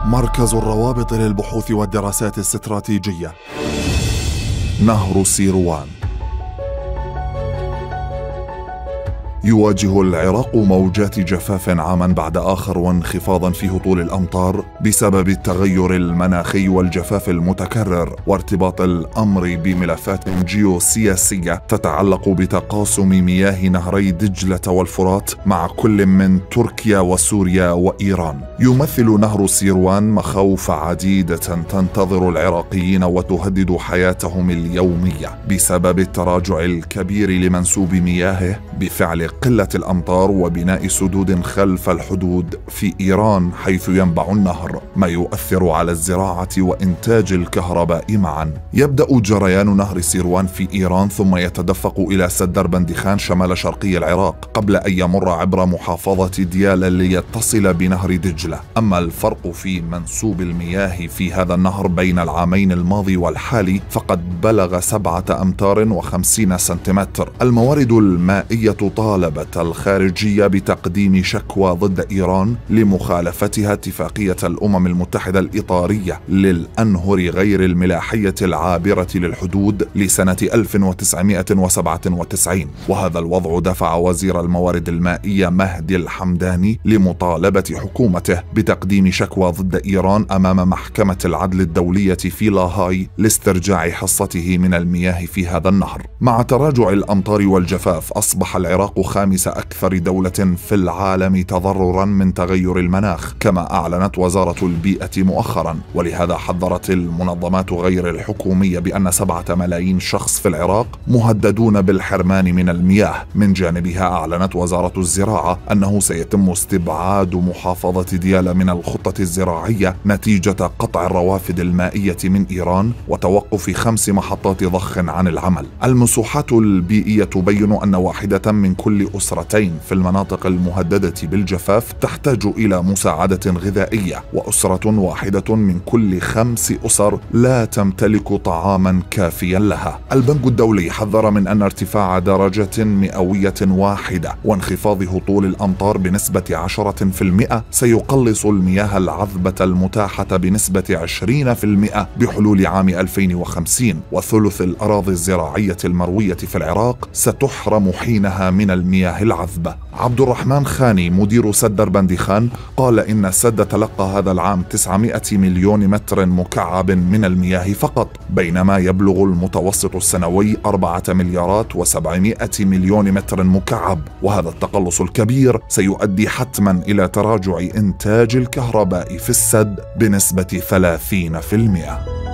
مركز الروابط للبحوث والدراسات الاستراتيجية. نهر سيروان. يواجه العراق موجات جفاف عاما بعد آخر وانخفاضا في هطول الأمطار بسبب التغير المناخي والجفاف المتكرر، وارتباط الأمر بملفات جيوسياسية تتعلق بتقاسم مياه نهري دجلة والفرات مع كل من تركيا وسوريا وإيران. يمثل نهر سيروان مخاوف عديدة تنتظر العراقيين وتهدد حياتهم اليومية بسبب التراجع الكبير لمنسوب مياهه بفعل قلة الأمطار وبناء سدود خلف الحدود في إيران حيث ينبع النهر، ما يؤثر على الزراعة وإنتاج الكهرباء معا. يبدأ جريان نهر سيروان في إيران ثم يتدفق إلى سد دربندخان شمال شرقي العراق قبل أن يمر عبر محافظة ديالى ليتصل بنهر دجلة. أما الفرق في منسوب المياه في هذا النهر بين العامين الماضي والحالي فقد بلغ 7 أمتار و50 سنتيمتر. الموارد المائية طالبت الخارجية بتقديم شكوى ضد إيران لمخالفتها اتفاقية الأمم المتحدة الإطارية للأنهر غير الملاحية العابرة للحدود لسنة 1997، وهذا الوضع دفع وزير الموارد المائية مهدي الحمداني لمطالبة حكومته بتقديم شكوى ضد إيران أمام محكمة العدل الدولية في لاهاي لاسترجاع حصته من المياه في هذا النهر. مع تراجع الأمطار والجفاف أصبح العراق خامس أكثر دولة في العالم تضررا من تغير المناخ، كما أعلنت وزارة البيئة مؤخرا، ولهذا حذرت المنظمات غير الحكومية بأن 7 ملايين شخص في العراق مهددون بالحرمان من المياه. من جانبها أعلنت وزارة الزراعة أنه سيتم استبعاد محافظة ديالى من الخطة الزراعية نتيجة قطع الروافد المائية من إيران وتوقف 5 محطات ضخ عن العمل. المسوحات البيئية تبين أن واحدة من كل أسرتين في المناطق المهددة بالجفاف تحتاج إلى مساعدة غذائية، وأسرة واحدة من كل 5 أسر لا تمتلك طعاما كافيا لها. البنك الدولي حذر من أن ارتفاع درجة مئوية واحدة وانخفاض هطول الأمطار بنسبة 10% سيقلص المياه العذبة المتاحة بنسبة 20% بحلول عام 2050، وثلث الأراضي الزراعية المروية في العراق ستحرم حينها من المياه العذبة. عبد الرحمن خاني مدير سد دربندخان قال إن السد تلقى هذا العام 900 مليون متر مكعب من المياه فقط، بينما يبلغ المتوسط السنوي 4 مليارات و700 مليون متر مكعب، وهذا التقلص الكبير سيؤدي حتما إلى تراجع إنتاج الكهرباء في السد بنسبة 30%.